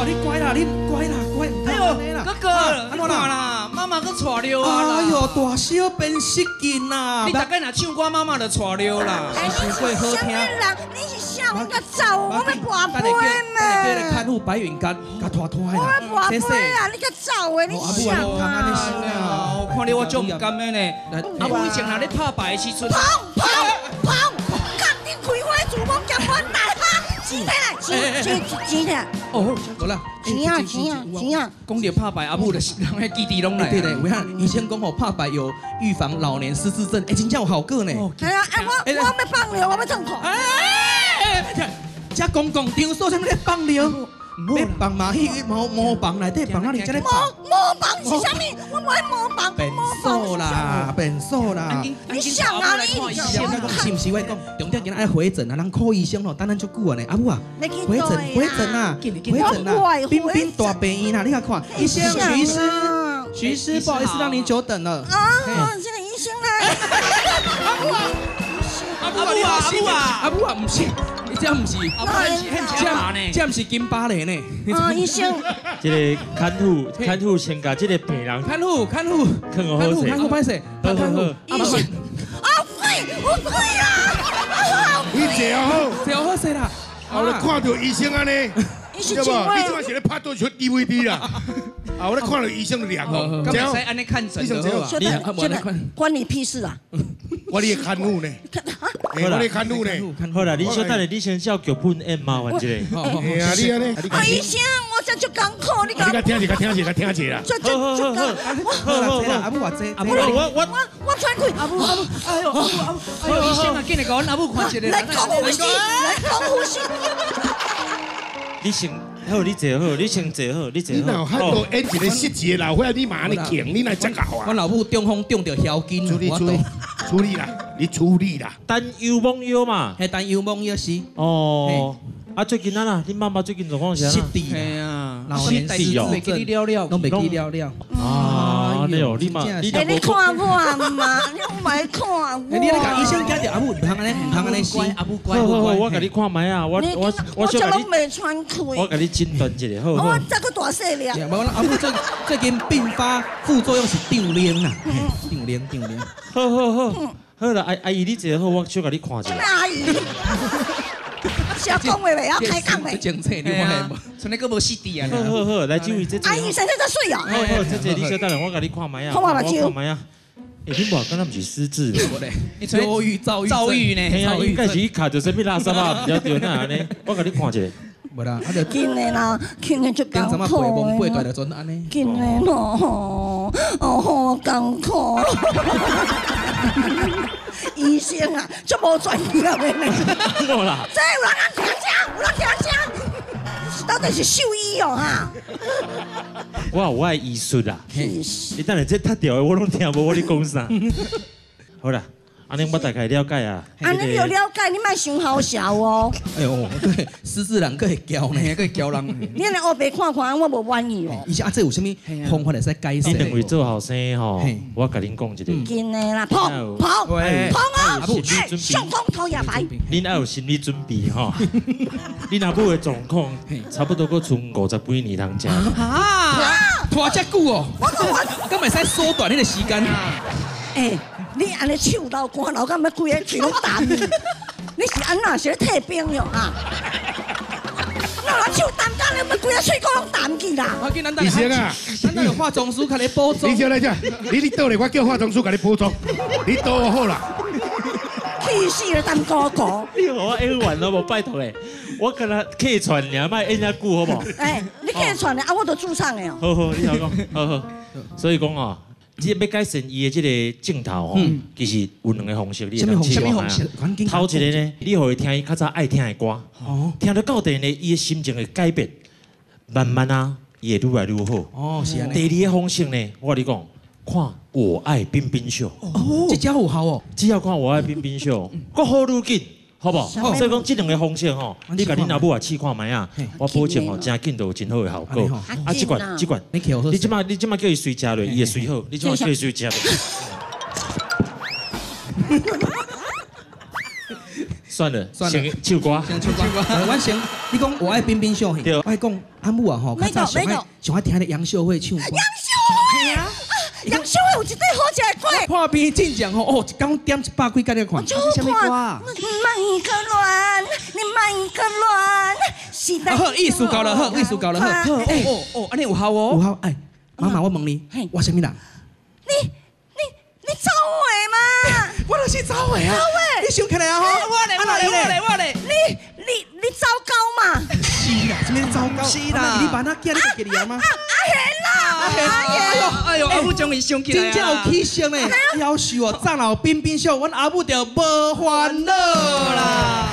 你乖啦，你乖啦，乖。 哎呦，哥哥，你看啦，妈妈搁带溜啊啦。 哎呦，大小便失禁啦！ 你大概若唱歌，妈妈就带溜啦。 唱过好听。 你是啥？我个走，我要跋杯咩？叫你看护白云甲拖拖的啦。 我跋杯啊！你个走的，你是啥啊？我看你我足唔甘的呢。阿母以前若咧拍牌的时阵， 砰！赶紧开花厨房夹碗蛋哈！钱起来， 哦，好啦， 钱啊！ 讲到拍牌，阿母就是人迄基地拢来。 对嘞，我看医生讲吼拍牌有预防老年失智症，真正有效果呢。 哎呀，我要放尿，我要痛苦。 这公共场所怎么咧放尿？要放嘛，迄毛房内底放哪里？这咧放？ 毛房是啥物？我无爱毛房。 便所啦，便所啦。 你想啊？你是毋是我讲？重点今仔爱回诊啊，人看医生咯，等咱足久啊呢。阿母啊，回诊啊，彬彬大病院啦，你看看，医生徐师，不好意思让您久等了。 这个医生来。 阿母啊，唔是。这唔是，这唔是金巴黎呢。 医生， 这个看护先甲这个病人看护，看护，歹势，看护。 医生，好贵啊！ 你坐好势啦。 我咧看到医生安尼， 对不？你即摆是咧拍对出 DVD 啦。我咧看到医生凉哦， 咁唔使安尼看诊就好。 关你屁事啊！ 我咧看护呢，我咧看护呢。 好啦，你小等下，你先叫剧本演麻烦一下。 哎呀，你安尼， 医生，我真足艰苦，你甲听一下啦。 好，阿母话这， 阿母我喘气，阿母， 哎呦，医生啊，今日甲阮阿母看一个。 来讲呼吸。 你先好，你坐好，你先坐好，你坐好。 你哪有多演一个失智的老伙仔，你嘛安尼强，你哪遮搞啊？ 我老母中风中着腰筋， 处理啦，你处理啦。 单幽梦药嘛， 系单幽梦药是。 哦，最近啦，你妈妈最近状况是失智啊， 老年失智哦，袂记你了， 拢袂记了。 你哦，你嘛， 你看我嘛，你莫看我。 你咧甲医生讲着阿母唔通安尼死，阿母乖。 好，我甲你看卖啊，我这拢袂喘气。 我甲你诊断一下，好。 我这个大细了。 无啦，阿母最近并发副作用是长脸啦，长脸。 好啦，阿姨你坐好，我小甲你看一下。 阿姨。小讲话袂晓开讲袂。 政策你看无？ 像那个无死地啊。 好，来这位这。 阿姨现在在睡哦。 好，这你小等下，我甲你看卖啊。 看目睭。 看卖啊。你无敢若毋是失智咧？ 躁郁呢？ 嘿啊，应该是伊卡着什么垃圾啊？不要对哪安尼？我甲你看一下。 无啦， 紧的啦，轻的就艰苦的。 背大就准安尼。 紧的咯，好艰苦。医生啊，这无专业的呢。 冇啦。 这有人听讲，到底是兽医哦哈。 我有我的医术啦。你等下这踢掉的我拢听无，我咧讲啥？好啦。安尼我大概了解啊。 安尼有了解，你莫伤好笑哦。 哎呦，对，失智人佫会骄呢，佫会骄人。 你来黑白看看，我无满意哦。 伊说这有啥物方法会使改善？ 你两位做后生吼，我甲恁讲一个。 紧的啦，碰啊！上风头也白。 恁要有心理准备吼。恁阿母的状况差不多佫剩50几年通食。 拖遮久哦，咁袂使缩短你的时间。 你安尼手老干老，敢要规个嘴拢淡？你是安那是退兵了啊？那人手淡干，你咪规个嘴讲拢淡去啦？ 医生啊， 咱那个化妆师甲你补妆。 你先来遮，你倒来，我叫化妆师甲你补妆，你倒好啦。 气死了，当哥哥！ 你互我演完了无？拜托诶，我跟他客串尔，莫演遐久好无？ 你客串的啊，我都驻唱的哦。 好，你好讲，好。所以讲哦。即要改善伊的即个镜头吼，其实有2个方式，你什么方式？ 头一个呢，你互伊听伊较早爱听的歌，听到到底呢，伊的心情会改变，慢慢啊，伊会愈来愈好。 哦，是安尼。 第2个方式呢，我跟你讲，看《我爱冰冰秀》。 哦，这家有效哦。 只要看《我爱冰冰秀》，搁好愈紧。好不好？所以讲这2个方式吼，你甲恁阿母也试看卖啊，我保证吼，真紧都有真好的效果。这罐，你即马叫伊睡食落，伊会睡好。你即马叫伊睡食落。 算了， 算了先唱歌， 先唱歌。我先，你讲我爱冰冰秀，我爱讲阿母啊吼，较早上爱听的杨秀慧唱歌。杨秀慧啊，杨秀慧有一对好食的歌。 破冰进奖吼，哦，一讲点100几个款。 什么歌啊？你莫个乱，你莫个乱，是的。 好，艺术高了，好，艺术高了，好。 哦，安尼有效哦。 有效，哎，妈妈，我问你，我什么人？ 你走话嘛？ 我就是走话啊！你想起来啊？ 我嘞！ 你糟糕嘛？ 是啦，什么糟糕？ 是啦， 你把那叫你给你吗？ 阿贤哎呦，阿母终于想起来真正有起性呢！夭寿哦，早老冰冰秀，阮阿母就无烦恼啦。